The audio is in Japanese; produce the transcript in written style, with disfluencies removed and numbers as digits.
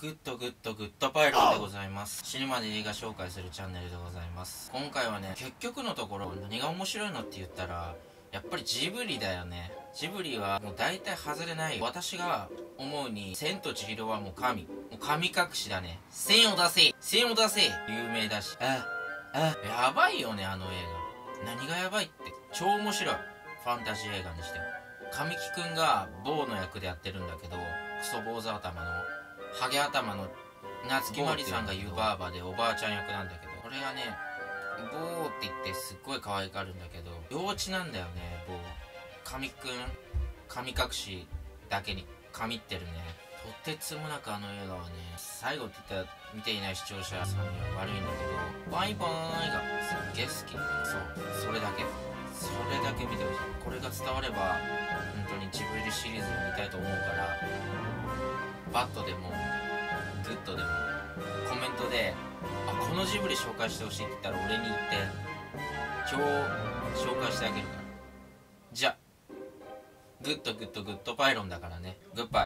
グッドグッドグッドパイロンでございます。死ぬまで映画紹介するチャンネルでございます。今回はね、結局のところ何が面白いのって言ったらやっぱりジブリだよね。ジブリはもう大体外れない。私が思うに千と千尋はもう神隠しだね。線を出せ線を出せ有名だし、やばいよねあの映画。何がやばいって超面白い。ファンタジー映画にしても神木くんが坊の役でやってるんだけど、クソ坊主頭のハゲ頭の夏木マリさんが言うばあばでおばあちゃん役なんだけど、これがね坊って言ってすっごい可愛がるんだけど幼稚なんだよね。坊神木くん神隠しだけに神ってるね。とてつもなくあの映画はね、最後って言ったら見ていない視聴者さんには悪いんだけど、バイバーイがすっげえ好き。それだけ見てほしい。これが伝われば本当にジブリシリーズを見たいと思うから、バッドでもグッドでもコメントでこのジブリ紹介してほしいって言ったら俺に言って今日紹介してあげるから。じゃあグッドグッドグッドパイロンだからね。グッバイ。